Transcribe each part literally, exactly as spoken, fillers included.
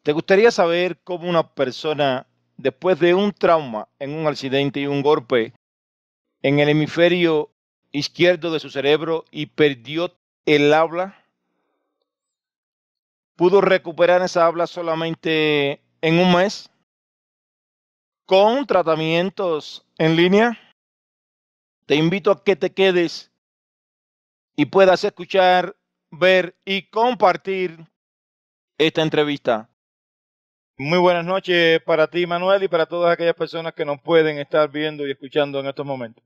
¿Te gustaría saber cómo una persona, después de un trauma en un accidente y un golpe en el hemisferio izquierdo de su cerebro y perdió el habla, pudo recuperar esa habla solamente en un mes con tratamientos en línea? Te invito a que te quedes y puedas escuchar, ver y compartir esta entrevista. Muy buenas noches para ti, Manuel, y para todas aquellas personas que nos pueden estar viendo y escuchando en estos momentos.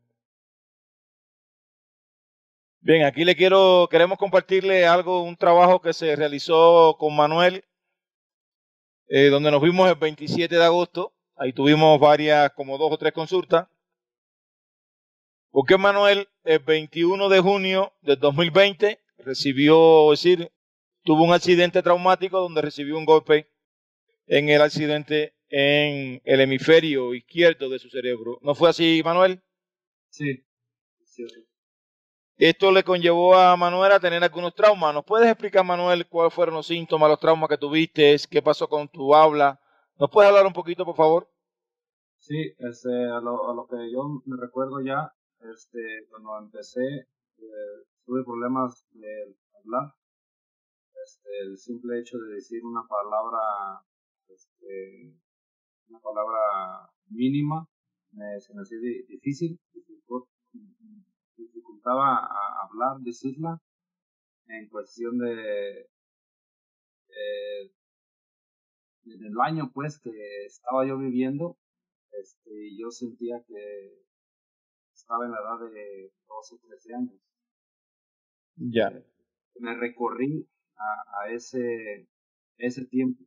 Bien, aquí le quiero, queremos compartirle algo, un trabajo que se realizó con Manuel, eh, donde nos vimos el veintisiete de agosto. Ahí tuvimos varias, como dos o tres consultas. Porque Manuel, el veintiuno de junio del dos mil veinte, recibió, es decir, tuvo un accidente traumático donde recibió un golpe en el accidente en el hemisferio izquierdo de su cerebro. ¿No fue así, Manuel? Sí, sí. Esto le conllevó a Manuel a tener algunos traumas. ¿Nos puedes explicar, Manuel, cuáles fueron los síntomas, los traumas que tuviste, qué pasó con tu habla? ¿Nos puedes hablar un poquito, por favor? Sí, este, a lo, a lo que yo me recuerdo ya, este, cuando empecé, eh, tuve problemas de hablar. Este, el simple hecho de decir una palabra, este, una palabra mínima, me, se me hacía di- difícil, dificultó- dificultaba a hablar, decirla, en cuestión de, eh, del año pues que estaba yo viviendo. Este, yo sentía que estaba en la edad de doce, trece años. Ya. Eh, me recorrí a, a ese, ese tiempo.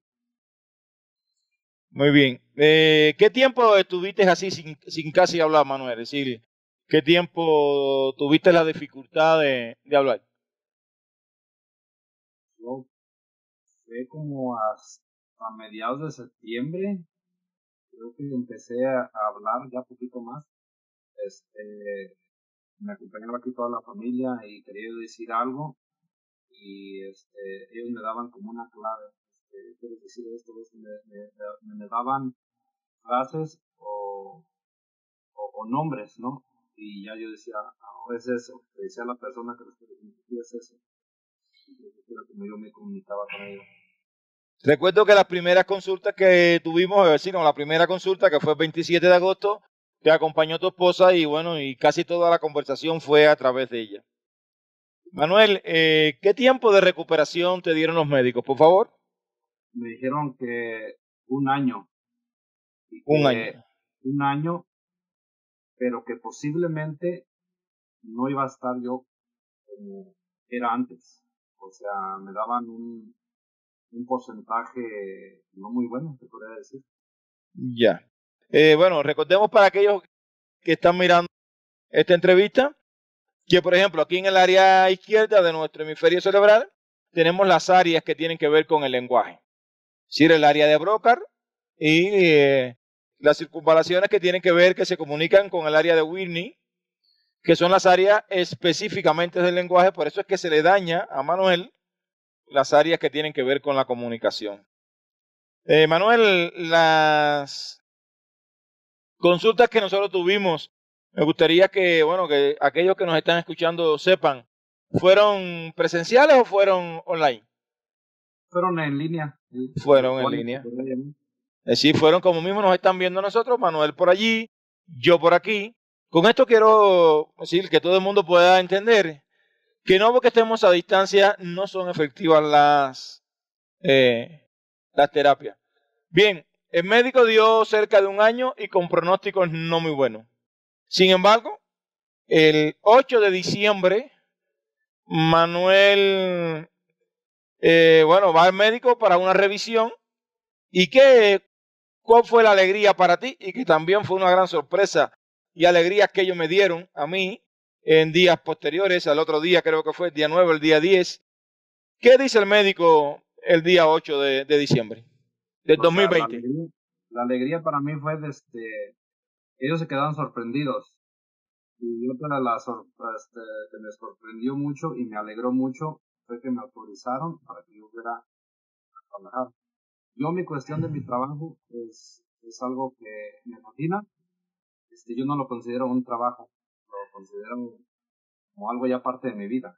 Muy bien. Eh, ¿qué tiempo estuviste así sin, sin casi hablar, Manuel? Es decir, ¿qué tiempo tuviste la dificultad de, de hablar? Yo fue como hasta mediados de septiembre, creo que empecé a, a hablar ya poquito más. Este, me acompañaba aquí toda la familia y quería decir algo y este, ellos me daban como una clave. Este, ¿quieres decir esto? esto? Me, me, me daban frases o, o, o nombres, ¿no? Y ya yo decía, ahora es eso, le decía a la persona que lo significa es eso. Entonces era como yo me comunicaba con ellos. Recuerdo que las primeras consultas que tuvimos, es decir, no, la primera consulta que fue el veintisiete de agosto, te acompañó tu esposa y bueno, y casi toda la conversación fue a través de ella. Manuel, eh, ¿qué tiempo de recuperación te dieron los médicos, por favor? Me dijeron que un año, y Un año. que un año, pero que posiblemente no iba a estar yo como era antes. O sea, me daban un, un porcentaje no muy bueno, te podría decir. Ya. Eh, bueno, recordemos para aquellos que están mirando esta entrevista, que por ejemplo aquí en el área izquierda de nuestro hemisferio cerebral tenemos las áreas que tienen que ver con el lenguaje. Es decir, el área de Broca y eh, las circunvalaciones que tienen que ver, que se comunican con el área de Whitney, que son las áreas específicamente del lenguaje. Por eso es que se le daña a Manuel las áreas que tienen que ver con la comunicación. Eh, Manuel, las consultas que nosotros tuvimos, me gustaría que, bueno, que aquellos que nos están escuchando sepan, ¿fueron presenciales o fueron online? Fueron en línea, sí, Fueron en telefónico, línea. podría llamar. Es decir, fueron como mismo nos están viendo nosotros, Manuel por allí, yo por aquí. Con esto quiero decir que todo el mundo pueda entender que no porque estemos a distancia no son efectivas las, eh, las terapias. Bien, el médico dio cerca de un año y con pronósticos no muy buenos. Sin embargo, el ocho de diciembre, Manuel, eh, bueno, va al médico para una revisión. ¿Y qué, cuál fue la alegría para ti? Y que también fue una gran sorpresa y alegría que ellos me dieron a mí en días posteriores, al otro día creo que fue el día nueve, el día diez. ¿Qué dice el médico el día ocho de, de diciembre del O sea, la dos mil veinte? alegría, la alegría para mí fue de este, ellos se quedaron sorprendidos. Y otra de las sor- este, que me sorprendió mucho y me alegró mucho fue que me autorizaron para que yo fuera a trabajar. Yo mi cuestión de mi trabajo es, es algo que me fascina. Este, yo no lo considero un trabajo, lo considero como algo ya parte de mi vida.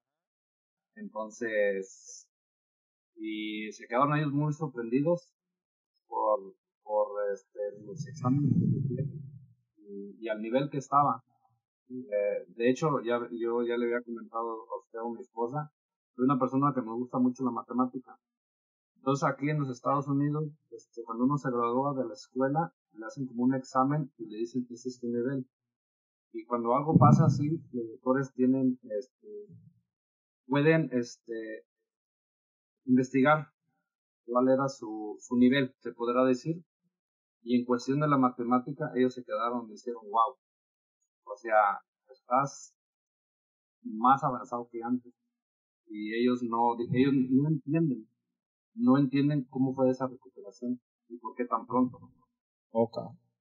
Entonces, y se quedaron ellos muy sorprendidos por, por este, los exámenes y, y al nivel que estaba. Eh, de hecho, ya, yo ya le había comentado a usted, a mi esposa, soy una persona que me gusta mucho la matemática. Entonces aquí en los Estados Unidos, este, cuando uno se gradúa de la escuela, le hacen como un examen y le dicen que ese es tu nivel. Y cuando algo pasa así, los doctores tienen, este, pueden este, investigar cuál era su, su nivel, se podrá decir. Y en cuestión de la matemática, ellos se quedaron y dijeron, wow, o sea, estás más avanzado que antes. Y ellos no, ellos no entienden, no entienden cómo fue esa recuperación y por qué tan pronto. Ok.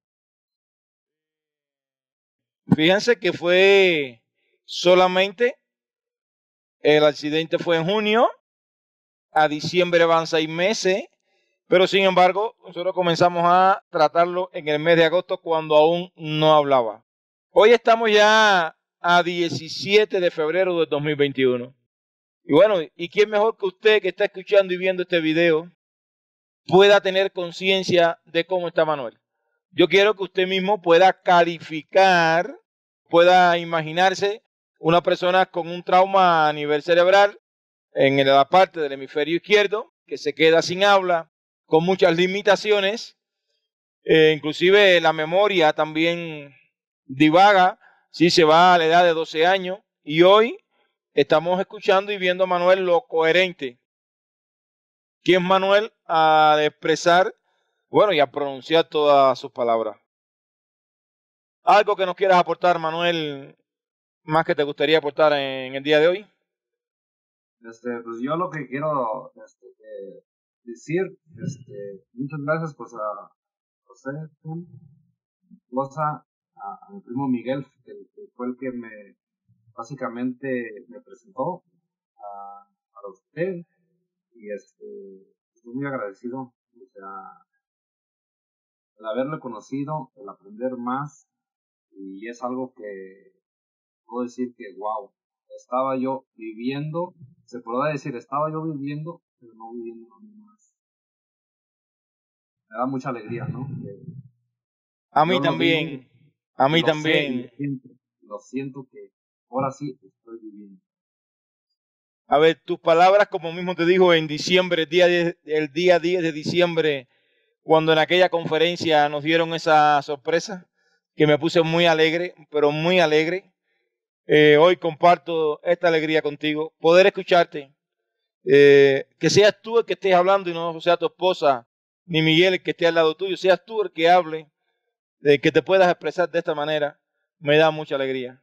Fíjense que fue solamente, el accidente fue en junio, a diciembre van seis meses, pero sin embargo, nosotros comenzamos a tratarlo en el mes de agosto cuando aún no hablaba. Hoy estamos ya a diecisiete de febrero de dos mil veintiuno. Y bueno, ¿y quién mejor que usted que está escuchando y viendo este video pueda tener conciencia de cómo está Manuel? Yo quiero que usted mismo pueda calificar, pueda imaginarse una persona con un trauma a nivel cerebral en la parte del hemisferio izquierdo, que se queda sin habla, con muchas limitaciones, eh, inclusive la memoria también divaga, si se va a la edad de doce años, y hoy estamos escuchando y viendo a Manuel lo coherente que es Manuel al expresar, bueno, y a pronunciar todas sus palabras. ¿Algo que nos quieras aportar, Manuel, más que te gustaría aportar en el día de hoy? Este, pues yo lo que quiero este, eh, decir, este, muchas gracias pues a José, a mi esposa, a, a mi primo Miguel, que, que fue el que me básicamente me presentó a, a usted y este, estoy muy agradecido, o sea, el haberlo conocido, el aprender más y es algo que puedo decir que wow, estaba yo viviendo, se podrá decir, estaba yo viviendo, pero no viviendo lo mismo más. Me da mucha alegría, ¿no? Que A mí yo lo vivo, también, a mí lo sé y lo también. siento, lo siento que ahora sí estoy viviendo. A ver, tus palabras, como mismo te dijo en diciembre, el día, diez, el día diez de diciembre, cuando en aquella conferencia nos dieron esa sorpresa, que me puse muy alegre, pero muy alegre. Eh, hoy comparto esta alegría contigo, poder escucharte, eh, que seas tú el que estés hablando y no sea tu esposa ni Miguel el que esté al lado tuyo, seas tú el que hable, de que te puedas expresar de esta manera, me da mucha alegría.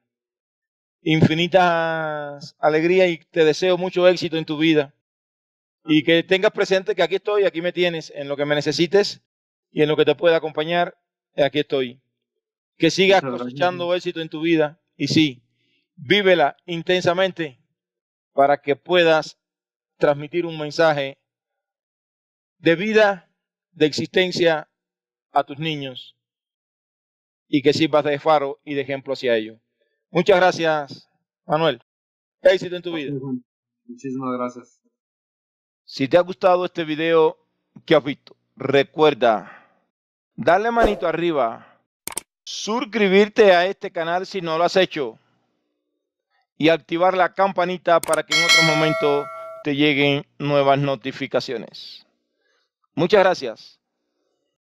Infinitas alegrías y te deseo mucho éxito en tu vida. Y que tengas presente que aquí estoy, aquí me tienes, en lo que me necesites y en lo que te pueda acompañar, aquí estoy. Que sigas Muchas cosechando gracias. éxito en tu vida y sí, vívela intensamente para que puedas transmitir un mensaje de vida, de existencia a tus niños y que sirvas de faro y de ejemplo hacia ellos. Muchas gracias, Manuel. Éxito en tu vida. Muchísimas gracias. Si te ha gustado este video que has visto, recuerda darle manito arriba, suscribirte a este canal si no lo has hecho y activar la campanita para que en otro momento te lleguen nuevas notificaciones. Muchas gracias.